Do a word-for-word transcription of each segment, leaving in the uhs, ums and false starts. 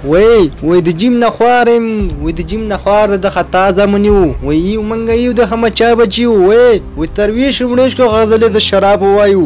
وای وای د جیم نه خوارم وای د جیم نه خوار د خطا زمونی وو وای منګه یو د هم چا بچی وای وای ترویش مړش کو غزل د شراب وایو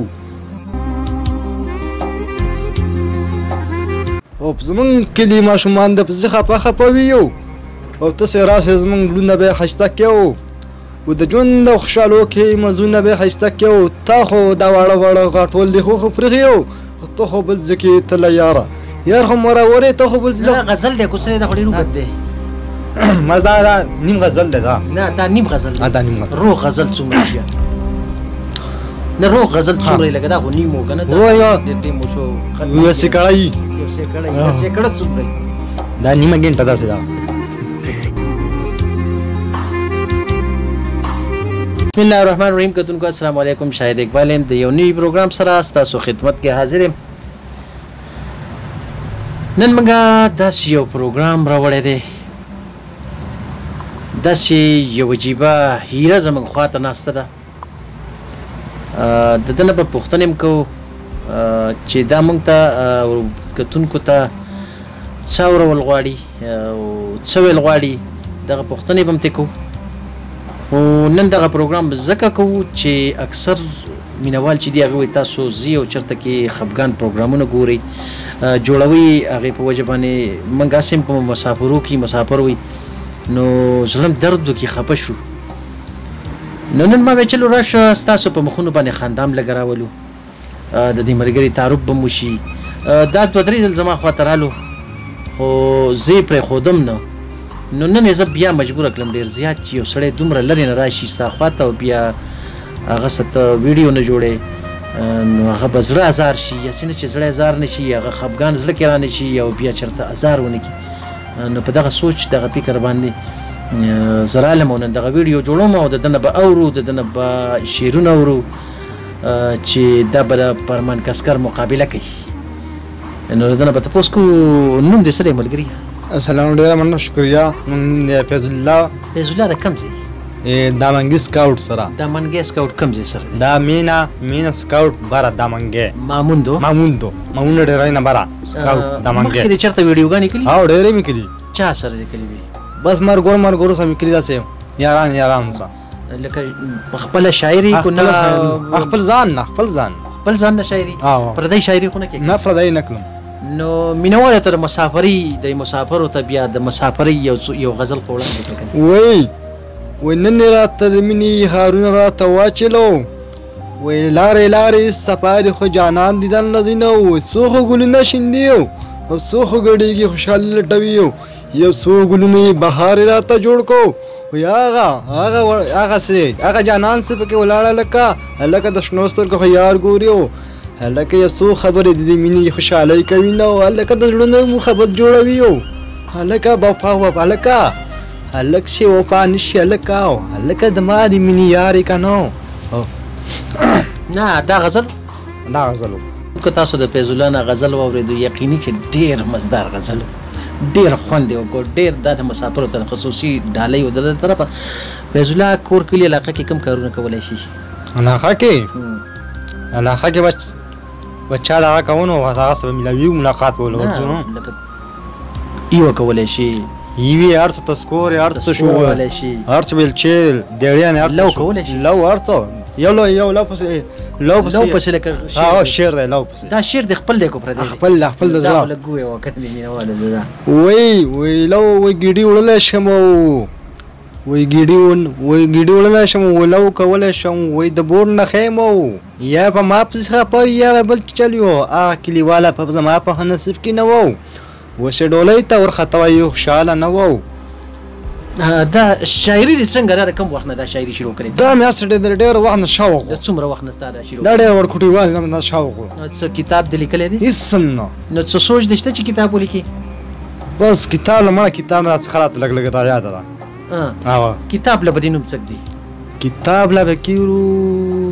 او زمون کلی ماشومان د پزخه په خپویو او تاسو راسه زمون ګلونه به خشته کېو و د ژوند خوشالو کې مزونه به خشته کېو تا خو دا واړه واړه غټول دی خو پرغیو ته خو بل ځکه تل یاره یار هم ورا ته خو بل غزل دی کوڅه د خړې روبد دی ما دا نیم غزل دی دا نه دا نیم غزل دی دا نیم غزل روح غزل څومره دی نه روح غزل څومره لګا دا خو نیمو کنه دا وای دې مو شو یو سکړای یو سکړای یو سکړه څومره دا نیمه ګنټه دا څه دا بسم الله الرحمن الرحیم کتونکو السلام علیکم شاهد اقبال هم د یو نوی پروګرام سره ستاسو خدمت کې حاضر یم نن موږ داسې یو پروګرام راوړی دی داسې یو عجیبه هیره زموږ خواته ناسته ده د ده نه به پوښتنې هم کوو چې دا موږ ته کتونکو ته څه اورول غواړي او څه ویل غواړي دغه پوښتنې به هم ترې کوو خو نن دغه پروګرام ځکه کوو چې اکثر مینوال چې دي هغه وایي تاسو ځي او چېرته کې خفګان پروګرامونه ګورئ جوړوئ هغې په وجه باندې موږ هسې هم په مسافرو کې مسافر وي نو زړه م درد وکړي خفه شو نو نن ما ویل چلو راشه ستاسو په مخونو باندې خندام لږ راولو د دې ملګري تعارف به مو شي دا دوه درې ځل زما خواته رالو خو زه یې پرېښودم نه نو نن یې زه بیا مجبوره کړم ډېر زیات چې یو سړی دومره لرې نه راشي ستا خواته او بیا هغه څه ته ویډیو نه جوړې نو هغه به زړه ازار شي یاسې نه چې زړه ازار نه شي هغه خفګان زړه کې را نه شي او بیا چېرته ازار ونه کړي نو په دغه سوچ دغه فکر باندې زه رالم او نن دغه ویډیو جوړوم او د ده نه به اورو د ده نه به شعرونه اورو چې دا به د پرمان کسکر مقابله کوي نو د ده نه به تپوس کوو نوم دې څه دی ملګري السلام ډیره مننه شکریه نوم دی فیض الله فیض الله د کوم ځای دامنګي سکاوټ سره دامنګي سکاوټ کوم ځای سره دا مینا مینا سکاوټ بارا دامنګي ماموندو ماموندو ماموندو ډیره نه بارا سکاوټ دامنګي مخکې چېرته ویډیوګانې کړي ها ډیرې مې کړي چا سره دې کړي وي بس مرګور مرګور سره مې کړي داسې یاران یاران سره لکه په خپله شاعري کو نه خپل ځان نه خپل ځان خپل ځان نه شاعري پردی شاعري خو نه کوي نه پردی نه کوم نو مینوال ته د مسافرۍ د مسافرو ته بیا د مسافرۍ یو یو غزل خو وړاندې کړی وای وای نن راته د مینې هارونه راته واچلو وای لارې لارې سفر خو جانان دیدن نه دی نو څو خو ګلونه شیندي او څو خو ګډېږي خوشحالي لټوي یو څو ګلونه بهار راته جوړ کو وای هغه هغه هغه څه هغه جانان څه پکې ولاړه لکه هلکه د شنو سترګو خو یار ګوري هلکه یو څو خبرې د دې مینې خوشحالۍ کوي نو هلکه د زړونو محبت جوړوي هلکه وفا وفا هلکه هلک شي وفا نشي هلکه هلکه د ما د مینې یارې که نو نه دا غزل دا غزل که تاسو د فیض الله نه غزل واورېدو یقیني چې ډېر مزدار غزل ډېر خوند یې وکړ ډېر دا د مسافرو ته خصوصي ډالۍ و د ده طرفه فیض الله کور کلي علاقه کې کوم کارونه کولی شي علاقه کې علاقه کې به بچا دغه کوو نو هغه سره ملاوي ملاقات به ولرو لکه ایوه کولی شي یوې هر څه تسکور هر څه شو کولی شي هر څه بیلچې ډېریانې هر څه لو کولی شي لو هر څه یو لو یو لو پسې لو پسې لو پسې لکه ها شعر دی لو پسې دا شعر د خپل دی کو پردی خپل خپل د زړه لږ ګوی وکړ دې مینهواله ده وای وای لو وای ګیډي وړلی شم وای ګیډي وای ګیډي وړلی شم وای لو کولی شم وای د بور نه خیم یا په ما پسې خپه یا بل چل یو هغه کلیواله په زما په نصیب کې نه وو وسې ډولۍ ته ورخطه وای خوشحاله نه وو دا شاعري دې څنګه دا کوم وخت نه دا شاعري شروع کړې دا مې هسې ډېر ډېر وخت نه شوق د څومره وخت نه ستا دا شروع دا ډېر ورکوټي وال نه شوق و څه کتاب دې لیکلی دی هېڅ نه نو څه سوچ دې شته چې کتاب ولیکې بس کتاب له مړه کتاب نه راڅخه راته لږ لږ را یاده ده هغه کتاب له به دې نوم څه دی کتاب له به کیرو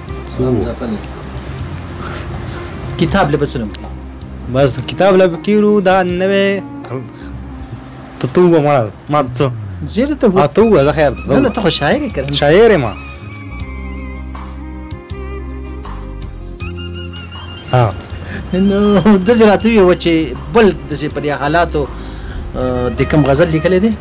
کتاب له به څه نوم دی بس کتاب له به کیرو دا نوې ته تو ومړه ما څه زیاده ته ها ته ووایه زه خیر نه نه ته خو شاعر یې که شاعر یم ها نو داسې راته وویل چې بل داسې په دې حالاتو د کوم غزل لیکلی دی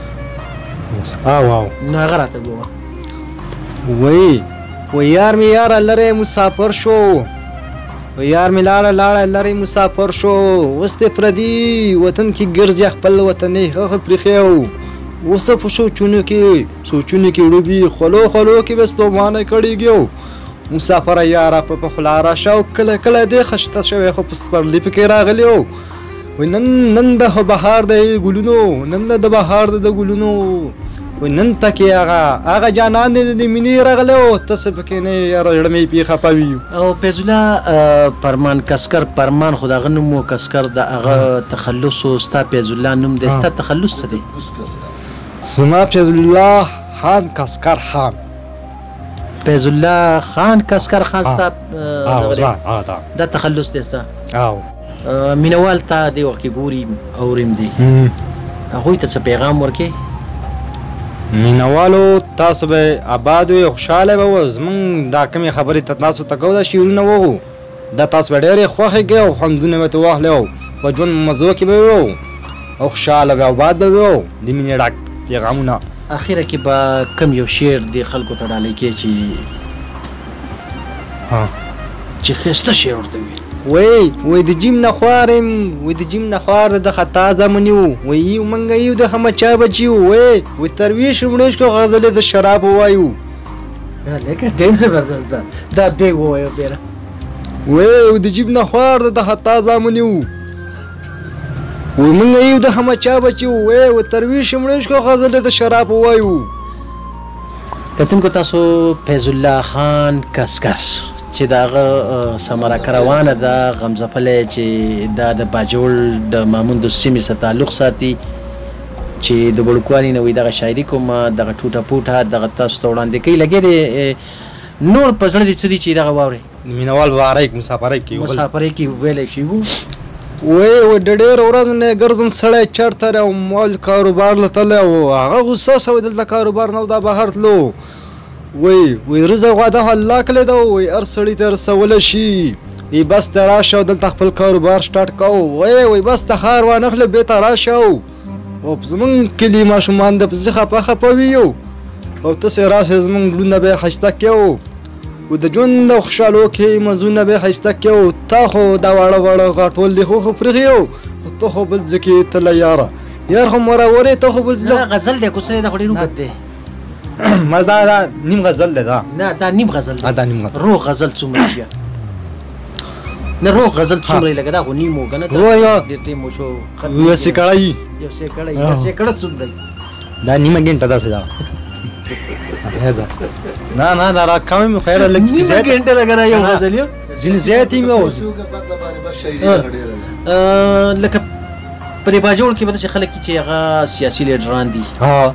او او نو هغه راته ووایه وای و یار می یاره لرې مسافر شو و یار می لاړه لاړه لرې مسافر شو اوس دې پردي وطن کې ګرځي خپل وطن یې هغه پرېښی و اوس په سوچونو کې سوچونو کې وړوبي خولو خولو کې به ستومانه کړېږي و مسافره یاره په پخلا راشه او کله کله دې خشته شوی خو په سپرلي پکې راغلی و وای نن نن د بهار د ګلونو نن د بهار د ګلونو وای نن پکې هغه هغه جانان دې د مینې راغلی و ته څه پکې نه یې یاره زړه مې پې خفه وي او فیض الله پرمان کسکر پرمان خو د هغه نوم و کسکر د هغه تخلص و ستا فیض الله نوم دی ستا تخلص څه دی زما فیض الله خان کسکر خان فیض الله خان کسکر خان ستا دا تخلص دی ستا او مینوال ته دې وخت کې ګوري اوریم دی هغوی ته څه پیغام ورکې مینوالو تاسو به آباد وي خوشحاله به و زمونږ دا کومې خبرې ته تاسو ته کوو دا شعرونه وغو دا تاسو به ډېرې خوښې کړې او خوندونه به ترې واخلې او په ژوند مزو کې به وي او خوشحاله به آباد به وي او د مینې ډک پیغامونه اخره کې به کم یو شعر دې خلکو ته ډالۍ کړې چې چې ښایسته شعر ورته وي وای وای د جیم نه خوارم وای د جیم نه خوار د خطا زمونی وو وای یو منګه یو د همچا بچی وای وای ترویش مړش کو غزل د شراب وایو لکه ډېر زبردست ده دا بیگ وایو بیره وای د جیم نه خوار د خطا زمونی وو وای منګه یو د همچا بچی وای وای ترویش مړش کو غزل د شراب وایو کتونکو تاسو فیض الله خان کسکر چې د هغه ثمره روانه ده غمزفلی چې دا د باجوړ د مامون د سیمې سره تعلق ساتي چې د وړوکوالي نه وایي دغه شاعري کومه دغه ټوټه پوټه دغه تاسو ته وړاندې کوي لګیا دی نور په زړه دې څه دي چې دغه واورئ مینوال بارک مسافرۍ کې مسافرۍ کې ویلی شي وو وای و د ډېرو ورځو نه ګرځم سړی چېرته او مال کاروبار له تللی و هغه غوسه سوی دلته کاروبار نه و دا بهر تلو وای وای رزق واده الله کړی ده وای هر سړي ته رسولی شي وای بس ته راشه او دلته خپل کاروبار سټارټ کوو وای وای بس ته ښار وانخلې بېرته راشه او زمونږ کلي ماشومان د پسې خپه خپه وي او تاسې راسئ زمونږ زړونه به یې ښایسته کړو و د ژوند د خوشحالو کې مزونه به یې ښایسته کړو تا خو دا واړه واړه غاټول دي خو خو پرېښي او ته خو بل ځای کې تللی یاره یار خو مرورې ته خو بل غزل دی کوڅه دا خو ډېر اوږد دی ما دا دا نیم غزل دی دا نه دا نیم غزل دی دا نیم غزل روغ غزل څومره بیا نه روغ غزل څومره لکه دا خو نیم و که نه ډېر ټیم وشو یو سیکړی یو سیکړی یو سیکړه څومره دا نیمه ګنټه داسې ده نه نه دا راکمې مې خیره لږ نیمه ګنټه لګه یو غزل یو ځینې زیات یې مې لکه په دې باجوړ کې به داسې خلک چې هغه سیاسي لیډران دي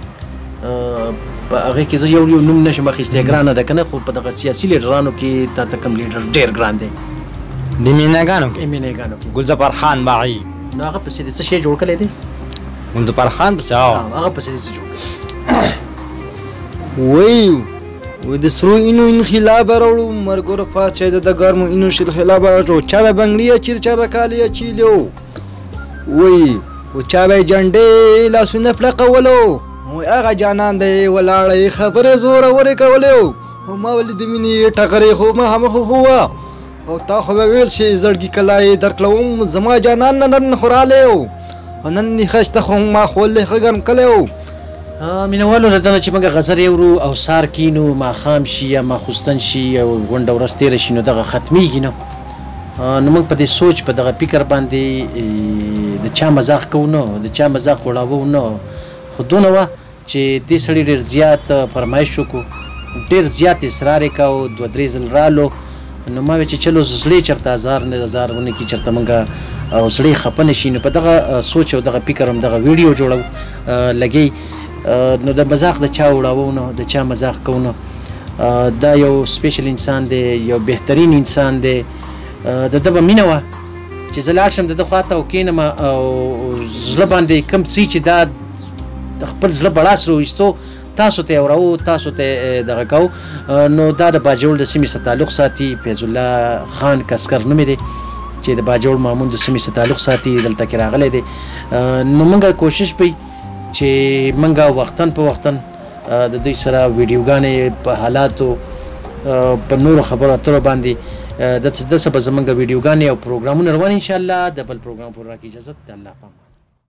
په هغې کې زه یو یو نوم نشم اخیستی ګرانه ده که نه خو په دغه سیاسي لیډرانو کې تا ته کوم لیډر ډېر ګران دی د میناګانو کې میناګانو کې ګلظفر خان باغي نو هغه پسې دې څه شی جوړ کړی دی ګلظفر خان پسې هغه پسې دې څه جوړ کړی وای وای د سرو اینو انقلاب راوړو مرګور پاتې د ګرمو اینو شل خلاب راوړو چا به بنگړي چیر چا به کالی چیلو وای او چا به جنډې لاسونه پلقولو وای هغه جانان دی ولاړې خبره زور ورې کولو او ما ولې د مینې ټکرې خو ما هم خو هوا او تا خو به ویل شي زړګي کلای درکلوم زما جانان نن خوراله او نن نه خسته خو ما خولې خګم کلو مینوالو ردنه چې موږ غزل یورو او سار کینو ماښام شي یا ماخوستن شي او غونډه ورځ تېره شي نو دغه ختمیږي نه نو موږ په دې سوچ په دغه فکر باندې د چا مذاق کوو نه د چا مذاق وړاوو نه خو دونه وه چې دې سړي ډېر زیات فرمایش وکړو ډېر زیات اصرار یې کوو دوه درې ځل رالو نو ما ویل چې چلو زړې چېرته ازار نه ازار ونه کړي چېرته موږ او زړې خفه نه شي نو په دغه سوچ او دغه فکر هم دغه ویډیو جوړو لګئ نو د مذاق د چا وړاوو نه د چا مذاق کوو نه دا یو سپیشل انسان دی یو بهترین انسان دی د ده به مینه وه چې زه لاړ شم د ده خواته او کښېنم او زړه باندې کوم څه چې دا د خپل زړه بړاس راویستو تاسو ته یې اورو تاسو ته دغه کوو نو دا د باجوړ د سیمې سره تعلق ساتي فیض الله خان کسکر نوم یې دی چې د باجوړ مامون د سیمې سره تعلق ساتي دلته کې راغلی دی نو موږ کوشش کوي چې موږ وختاً په وختاً د دوی سره ویډیوګانې په حالاتو په نورو خبرو اترو باندې د څه به زموږ ویډیوګانې او پروګرامونه روان ان شاء الله د بل پروګرام پوره کې اجازه ده الله پاک